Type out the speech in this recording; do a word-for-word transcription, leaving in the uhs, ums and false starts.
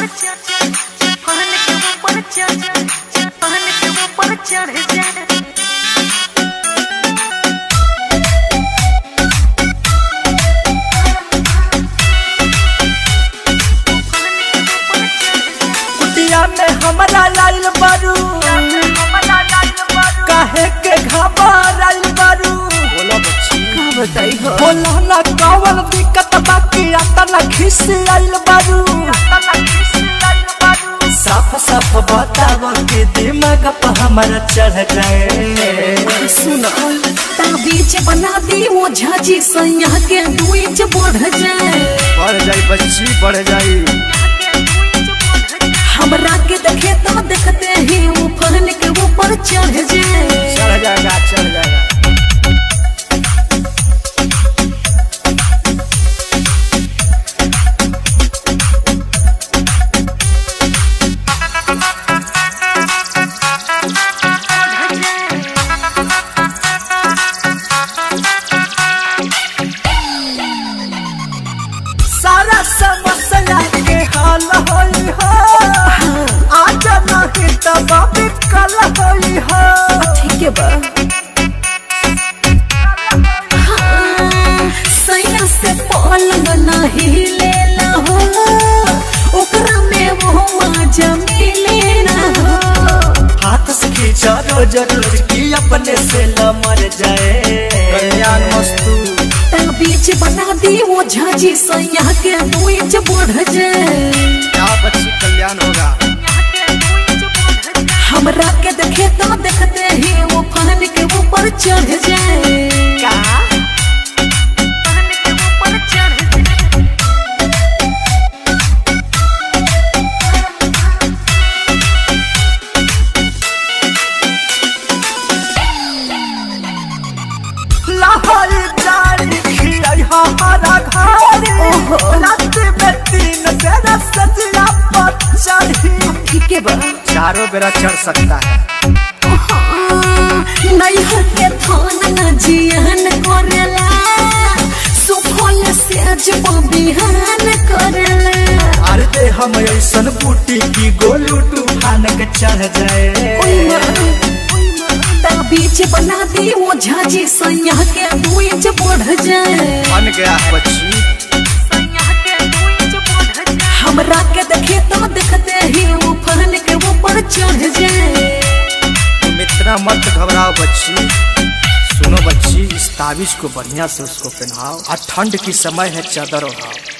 में हमरा लाइल बारू काहे के घबराइल बारू बोलो बच्ची का बताई हो बोला ना कावल दिक्कत बाकी आता ना खिसियाइल बारू साफ साफ बताओ के दिमाग पे हमरा चढ़ जाए सुनो ताबीज बना दी वो झाजी सैया के दू इंच बढ़ जाए बढ़ जाए बच्ची बढ़ जाए हमरा के देखे तो देखते ही ऊपर के ऊपर चढ़ जाए चढ़ जाएगा चढ़ जाएगा सारा समस्या के हाल होई हो आज नहीं तब कल होई हो ठीक है बा सैया से पलंग नहीं लेला हो ओकरा में वो मजा मिलेला हो हाथ से खींचा रोज रोज की अपने से न मर जाए कल्याण मस्तू ताबीज बना दी वो झाजी सैया के दू इंच बढ़ जाए क्या बच्ची कल्याण होगा हमरा के देखे तो देखते ही वो फन के ऊपर चढ़ जाए क्या लाहौरी जारी खिलाई हमारा घारी रात में तीन बेरा सजिया पर चढ़ी ठीक है बा चारों बेरा चढ़ सकता है नहीं हटे थान न जियान करेला सुखल से अजब बिहान करेला अरे दे हम ऐसन बूटी की गोलू तूफान के चढ़ जाए ताबीज बना दी वो झाजी सैया के दू इंच बढ़ जाए बन गया बच्ची हमरा के देखे तो देखते ही वो फन के ऊपर चढ़ जाए तुम इतना मत घबराओ बच्ची सुनो बच्ची इस ताबीज को बढ़िया से उसको पहनाओ और ठंड की समय है चादर ओढ़ाओ